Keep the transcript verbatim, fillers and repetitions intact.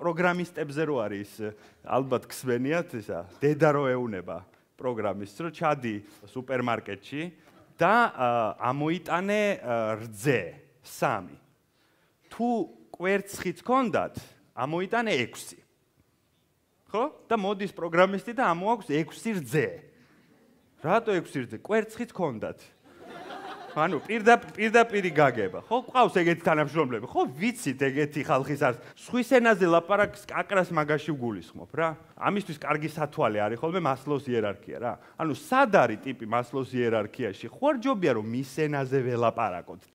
პროგრამისტებზე რო არის, ალბათ გსმენიათ ისა, დედა რო ეუნება პროგრამისტს, რომ ჩადი სუპერმარკეტში და ამოიტანე რძე სამი. თუ კვერცხიც გქონდათ, ამოიტანე ექვსი. ხო? და მოდის პროგრამისტი და ამოაქვს ექვსი რძე. რატო ექვსი რძე? კვერცხიც გქონდათ. ანუ პირდაპირი გაგება. ხო, ყავს ეგეთი თანამშრომლები. ხო, ვიცით ეგეთი ხალხის არის. სხვის ენაზე ლაპარაკს კაკრას მაგაში ვგულისხმობ რა. ამისთვის კარგი სათვალე არის ხოლმე მასლოუს იერარქია რა. ანუ სად არის ტიპი მასლოუს იერარქიაში? ხო არ ჯობია რომ მის ენაზე ველაპარაკოთ.